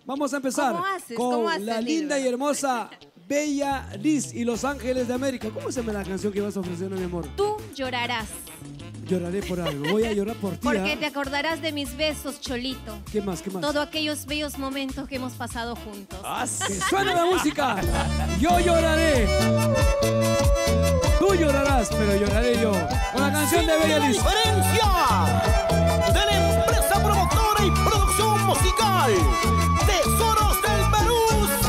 Vamos a empezar con la linda y hermosa Bella Liz y Los Ángeles de América. ¿Cómo se llama la canción que vas a ofrecer, mi amor? Tú llorarás. Lloraré por algo. Voy a llorar por ti. Porque te acordarás de mis besos, Cholito. ¿Qué más? ¿Qué más? Todos aquellos bellos momentos que hemos pasado juntos. ¡Que suene la música! Yo lloraré. Tú llorarás, pero lloraré yo. Con la canción de Bella Liz. Diferencia de la empresa promotora y producción musical Tesoros del Perú.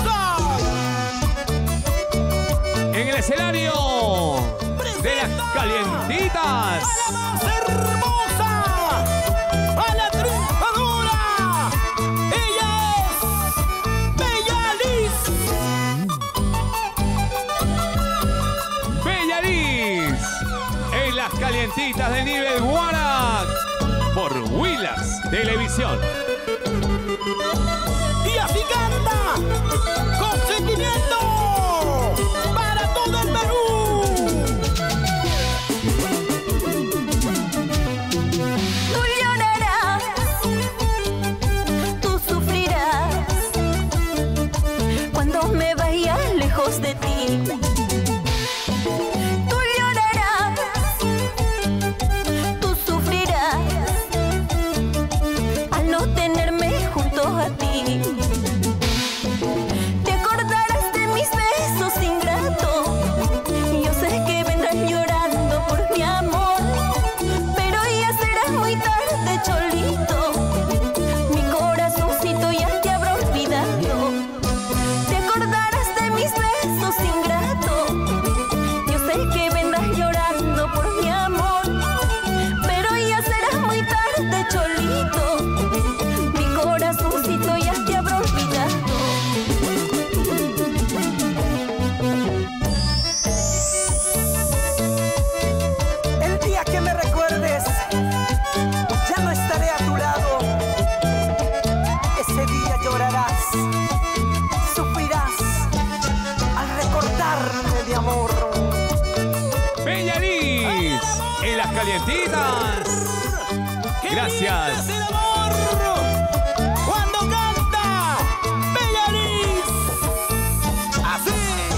En el escenario de las calientitas. A la más hermosa, a la triunfadora. Ella es Bella Liz. Bella Liz. En las calientitas de nivel Guarac. Por Willax Televisión. Y así canta, con sentimiento, para todo el Perú. Tú llorarás, tú sufrirás, cuando me vaya lejos de ti. Tú llorarás, tú sufrirás, al no tenerme junto a ti. Te acordarás de mis besos ingratos, yo sé que vendrás llorando por mi amor, pero ya será muy tarde, Cholito, mi corazoncito ya te habrá olvidado. Te acordarás de mis besos ingratos, yo sé que vendrás llorando por mi amor, pero ya será muy tarde, Cholito, mi corazoncito ya te habrá olvidado. El día que me recuerdes, ya no estaré a tu lado. Ese día llorarás, sufrirás al recordarme de amor. Bella Liz. En las calientitas. Gracias. El amor cuando canta Bella Liz. Así.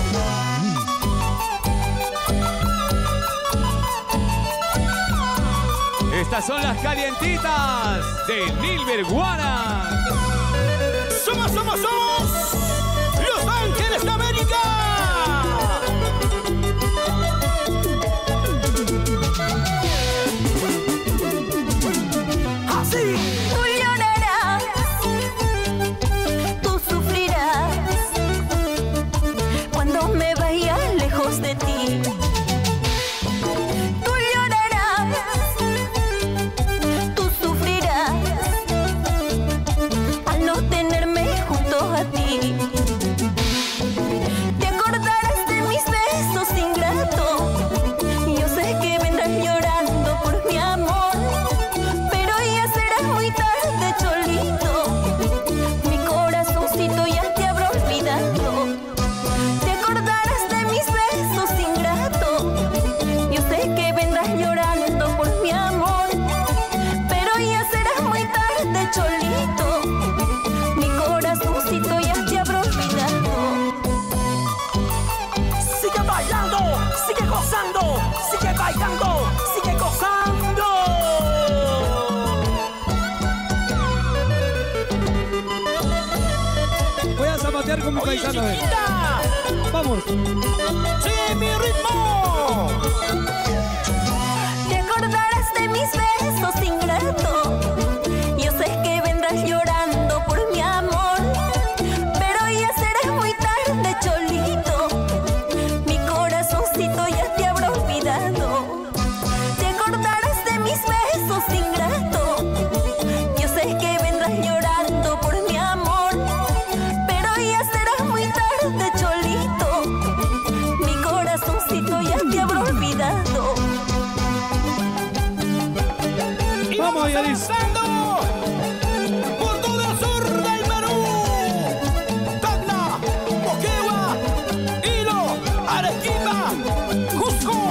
Estas son las calientitas de Nilber Guarac. Somos Los Ángeles de América. Así. Tú llorarás, tú sufrirás, cuando me vaya lejos de ti. Tú llorarás, tú sufrirás, al no tenerme junto a ti. Te acordarás de mis besos ingratos, yo sé que vendrás llorando por mi amor, pero ya será muy tarde, Cholito, mi corazoncito ya te habrá olvidado. Te acordarás de mis besos ingratos, yo sé que vendrás llorando por mi amor, pero ya será muy tarde, Cholito, mi corazoncito ya te habrá olvidado. Sigue bailando, sigue gozando, sigue bailando, sigue gozando. Voy a zapatear con mi Oye, paisano. A ver. chiquita, Vamos. sigue mi ritmo. Te acordarás de mis besos ingratos, yo sé que vendrás llorando por mi amor, pero ya será muy tarde, Cholito, mi corazoncito ya te habrá olvidado. Te acordarás de mis besos ingratos, yo sé que vendrás llorando por mi amor, pero ya será muy tarde, Cholito, mi corazoncito ya te habrá olvidado. Vamos, Bella Liz. Danzando por todo el sur del Perú. Tacna, Moquegua, Hilo, Arequipa, Cusco.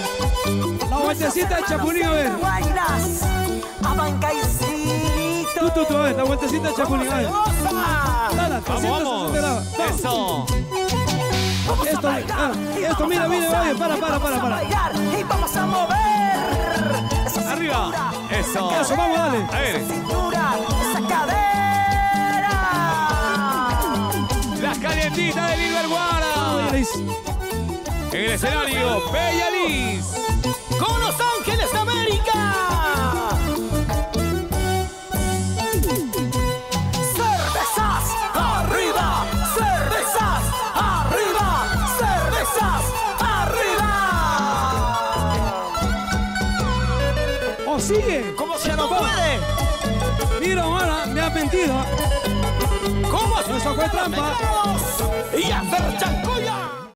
La vueltecita de Chapulín, a ver. Guaynas, Abancaicito. Tú tú, esta vueltecita de Chapulín. Dale, Vamos. Eso. Esto, mira, oye, para. Y vamos a mover esa Arriba. Eso. Eso, vamos, dale. A ver. cintura, esa cadera. Las calientitas de Nilbert Guara. En el escenario, Bella Liz. Con Los Ángeles de América. Cervezas arriba, cervezas arriba, cervezas arriba. ¡Oh, sigue! ¿Cómo se no puede? Mira, Omar, me ha mentido. ¿Cómo Eso fue trampa. Y hacer chanco.